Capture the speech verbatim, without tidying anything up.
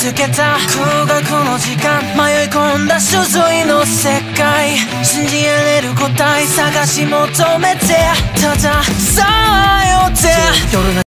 つけた空学の時間、迷い込んだ種類の世界、信じられる答え探し求めて、たださよって夜